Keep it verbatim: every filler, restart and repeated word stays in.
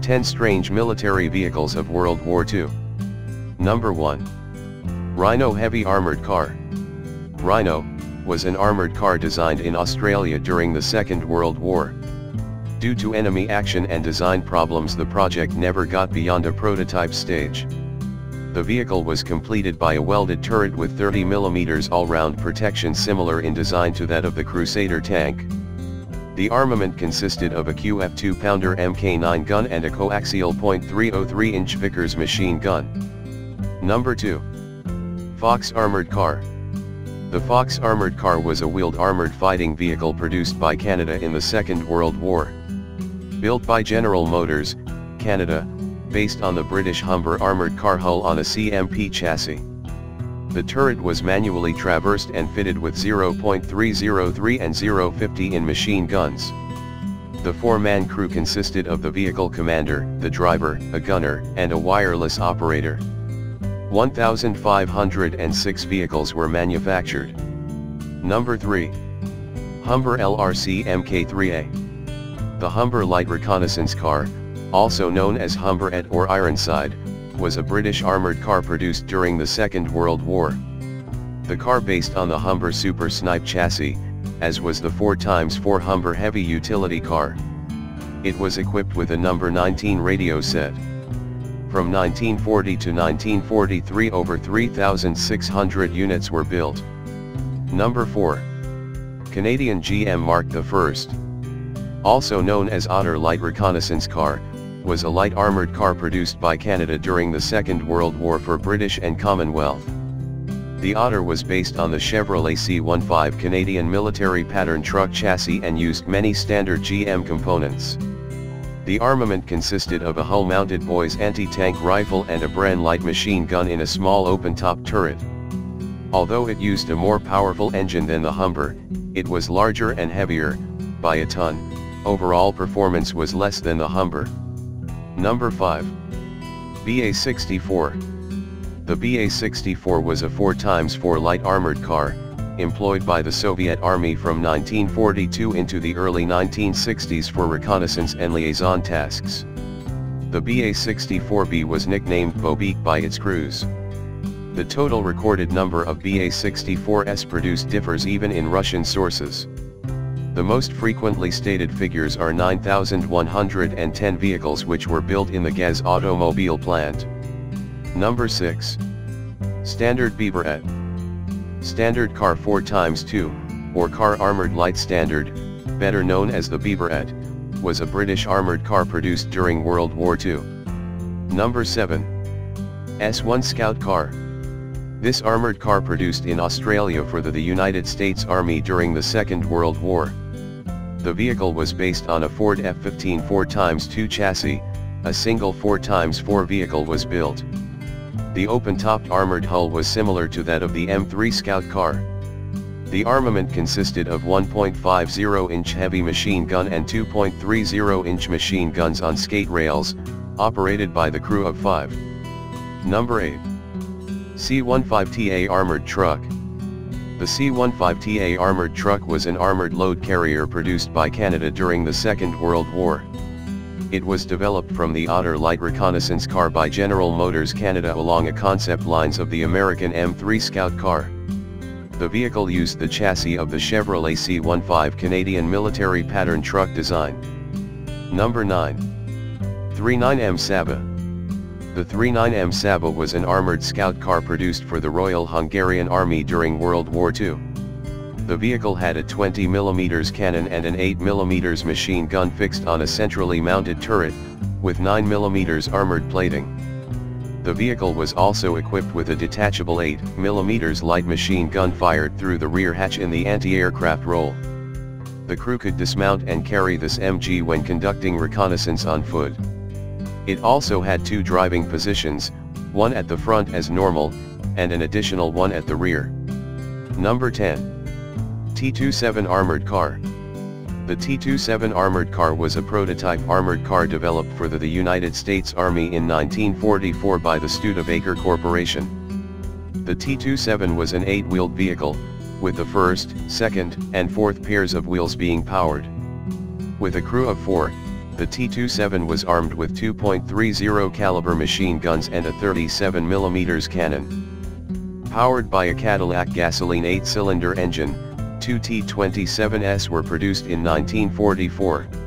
ten Strange Military Vehicles of World War Two. Number one. Rhino Heavy Armored Car. Rhino was an armored car designed in Australia during the Second World War. Due to enemy action and design problems, the project never got beyond a prototype stage. The vehicle was completed by a welded turret with thirty millimeter all-round protection similar in design to that of the Crusader tank. The armament consisted of a Q F two pounder M K nine gun and a coaxial point three oh three inch Vickers machine gun. Number two. Fox Armored Car. The Fox Armored Car was a wheeled armored fighting vehicle produced by Canada in the Second World War. Built by General Motors, Canada, based on the British Humber armored car hull on a C M P chassis. The turret was manually traversed and fitted with zero point three oh three and zero point five oh in machine guns. The four-man crew consisted of the vehicle commander, the driver, a gunner, and a wireless operator. one thousand five hundred six vehicles were manufactured. Number three. Humber L R C M K three A. The Humber Light Reconnaissance Car, also known as Humber-et or Ironside, was a British armoured car produced during the Second World War. The car based on the Humber Super Snipe chassis, as was the four by four Humber heavy utility car. It was equipped with a number nineteen radio set. From nineteen forty to nineteen forty-three over three thousand six hundred units were built. Number four. Canadian G M Mark the First. Also known as Otter Light Reconnaissance Car, was a light armoured car produced by Canada during the Second World War for British and Commonwealth. The Otter was based on the Chevrolet C fifteen Canadian military pattern truck chassis and used many standard G M components. The armament consisted of a hull-mounted Boys anti-tank rifle and a Bren light machine gun in a small open-top turret. Although it used a more powerful engine than the Humber, it was larger and heavier, by a ton. Overall performance was less than the Humber. Number five. B A sixty-four. The B A sixty-four was a four by four light armored car, employed by the Soviet Army from nineteen forty-two into the early nineteen sixties for reconnaissance and liaison tasks. The B A sixty-four B was nicknamed Bobik by its crews. The total recorded number of B A sixty-fours produced differs even in Russian sources. The most frequently stated figures are nine thousand one hundred ten vehicles which were built in the Gaz automobile plant. Number six. Standard Beaverette. Standard Car four by two, or Car Armoured Light Standard, better known as the Beaverette, was a British armoured car produced during World War Two. Number seven. S one Scout Car. This armoured car produced in Australia for the, the United States Army during the Second World War. The vehicle was based on a Ford F fifteen four by two chassis. A single four by four vehicle was built. The open-topped armoured hull was similar to that of the M three Scout car. The armament consisted of one point five oh inch heavy machine gun and two point three oh inch machine guns on skate rails, operated by the crew of five. Number eight. C fifteen T A Armoured Truck. The C fifteen T A armoured truck was an armoured load carrier produced by Canada during the Second World War. It was developed from the Otter Light Reconnaissance Car by General Motors Canada along a concept lines of the American M three Scout car. The vehicle used the chassis of the Chevrolet C fifteen Canadian military pattern truck design. Number nine. thirty-nine M Saba. The thirty-nine M Saba was an armoured scout car produced for the Royal Hungarian Army during World War Two. The vehicle had a twenty millimeter cannon and an eight millimeter machine gun fixed on a centrally mounted turret, with nine millimeter armoured plating. The vehicle was also equipped with a detachable eight millimeter light machine gun fired through the rear hatch in the anti-aircraft role. The crew could dismount and carry this M G when conducting reconnaissance on foot. It also had two driving positions, one at the front as normal, and an additional one at the rear. Number ten. T twenty-seven Armoured Car. The T twenty-seven armoured car was a prototype armoured car developed for the, the United States Army in nineteen forty-four by the Studebaker Corporation. The T twenty-seven was an eight-wheeled vehicle, with the first, second, and fourth pairs of wheels being powered. With a crew of four, The T twenty-seven was armed with two point three zero caliber machine guns and a thirty-seven millimeter cannon. Powered by a Cadillac gasoline eight cylinder engine, two T twenty-sevens were produced in nineteen forty-four.